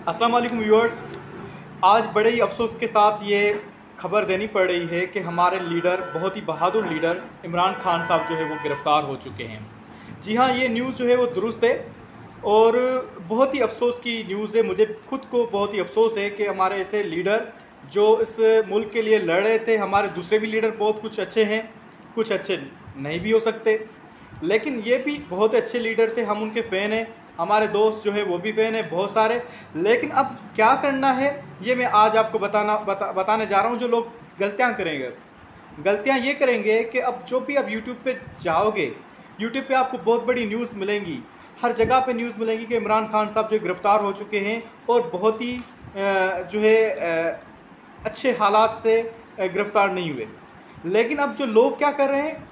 अस्सलाम वालेकुम व्यूअर्स। आज बड़े ही अफसोस के साथ ये खबर देनी पड़ रही है कि हमारे लीडर, बहुत ही बहादुर लीडर इमरान खान साहब जो है वो गिरफ़्तार हो चुके हैं। जी हाँ, ये न्यूज़ जो है वो दुरुस्त है और बहुत ही अफसोस की न्यूज़ है। मुझे खुद को बहुत ही अफसोस है कि हमारे ऐसे लीडर जो इस मुल्क के लिए लड़ रहे थे, हमारे दूसरे भी लीडर बहुत कुछ अच्छे हैं, कुछ अच्छे नहीं भी हो सकते, लेकिन ये भी बहुत अच्छे लीडर थे। हम उनके फ़ैन हैं, हमारे दोस्त जो है वो भी फ़ैन हैं बहुत सारे। लेकिन अब क्या करना है ये मैं आज आपको बताने जा रहा हूँ। जो लोग गलतियाँ करेंगे, गलतियाँ ये करेंगे कि अब जो भी आप यूट्यूब पे जाओगे, यूट्यूब पे आपको बहुत बड़ी न्यूज़ मिलेंगी, हर जगह पे न्यूज़ मिलेंगी कि इमरान खान साहब जो गिरफ़्तार हो चुके हैं और बहुत ही जो है अच्छे हालात से गिरफ़्तार नहीं हुए। लेकिन अब जो लोग क्या कर रहे हैं,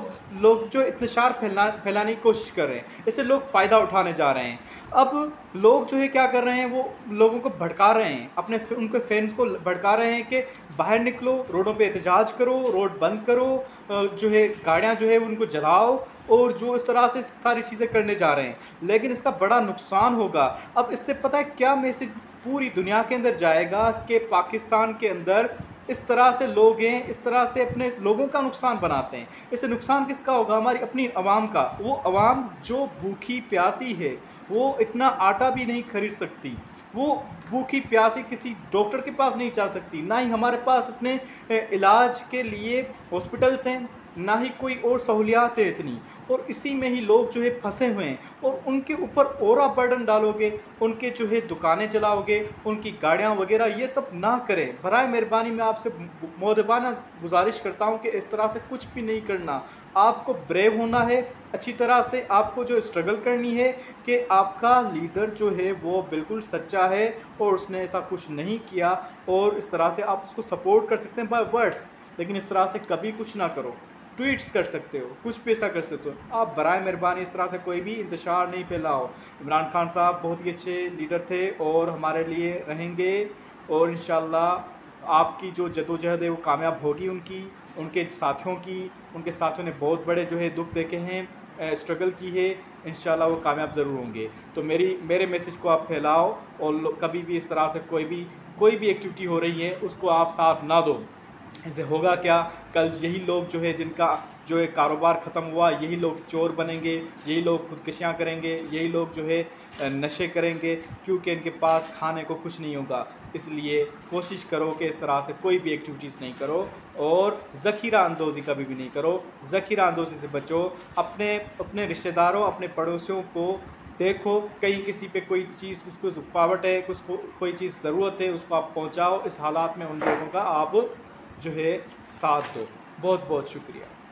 लोग जो इंतशार फैलाने की कोशिश कर रहे हैं, इससे लोग फ़ायदा उठाने जा रहे हैं। अब लोग जो है क्या कर रहे हैं, वो लोगों को भड़का रहे हैं, उनके फैंस को भड़का रहे हैं कि बाहर निकलो, रोडों पे एहतजाज करो, रोड बंद करो, जो है गाड़ियाँ जो है उनको जलाओ, और जो इस तरह से सारी चीज़ें करने जा रहे हैं। लेकिन इसका बड़ा नुकसान होगा। अब इससे पता है क्या मैसेज पूरी दुनिया के अंदर जाएगा कि पाकिस्तान के अंदर इस तरह से लोग हैं, इस तरह से अपने लोगों का नुकसान बनाते हैं। इससे नुकसान किसका होगा? हमारी अपनी आवाम का। वो आवाम जो भूखी प्यासी है, वो इतना आटा भी नहीं खरीद सकती, वो भूखी प्यासी किसी डॉक्टर के पास नहीं जा सकती, ना ही हमारे पास इतने इलाज के लिए हॉस्पिटल्स हैं, ना ही कोई और सहूलियात है इतनी। और इसी में ही लोग जो है फंसे हुए हैं, और उनके ऊपर और आप बर्डन डालोगे, उनके जो है दुकानें जलाओगे, उनकी गाड़ियां वगैरह, ये सब ना करें। बराए मेहरबानी मैं आपसे मोदबाना गुजारिश करता हूं कि इस तरह से कुछ भी नहीं करना। आपको ब्रेव होना है, अच्छी तरह से आपको जो स्ट्रगल करनी है कि आपका लीडर जो है वो बिल्कुल सच्चा है और उसने ऐसा कुछ नहीं किया, और इस तरह से आप उसको सपोर्ट कर सकते हैं बाय वर्ड्स, लेकिन इस तरह से कभी कुछ ना करो। ट्वीट्स कर सकते हो, कुछ भी ऐसा कर सकते हो। आप बराए मेहरबानी इस तरह से कोई भी इंतशार नहीं फैलाओ। इमरान खान साहब बहुत ही अच्छे लीडर थे और हमारे लिए रहेंगे, और इंशाल्लाह आपकी जो जदोजहद है वो कामयाब होगी। उनके साथियों की, उनके साथियों ने बहुत बड़े जो है दुख देखे हैं, स्ट्रगल की है। इंशाल्लाह वो कामयाब ज़रूर होंगे। तो मेरे मैसेज को आप फैलाओ, और कभी भी इस तरह से कोई भी एक्टिविटी हो रही है उसको आप साथ ना दो। इससे होगा क्या, कल यही लोग जो है जिनका जो है कारोबार ख़त्म हुआ, यही लोग चोर बनेंगे, यही लोग खुदकुशियाँ करेंगे, यही लोग जो है नशे करेंगे, क्योंकि इनके पास खाने को कुछ नहीं होगा। इसलिए कोशिश करो कि इस तरह से कोई भी एक्टिविटीज़ नहीं करो, और ज़ख़ीरा अंदोज़ी कभी भी नहीं करो। ज़ख़ीरा अंदोज़ी से बचो। अपने रिश्तेदारों, अपने पड़ोसियों को देखो, कहीं किसी पे कोई चीज़, उसको रुकावट है, कोई चीज़ ज़रूरत है, उसको आप पहुँचाओ। इस हालात में उन लोगों का आप जो है साथ दो। बहुत बहुत शुक्रिया।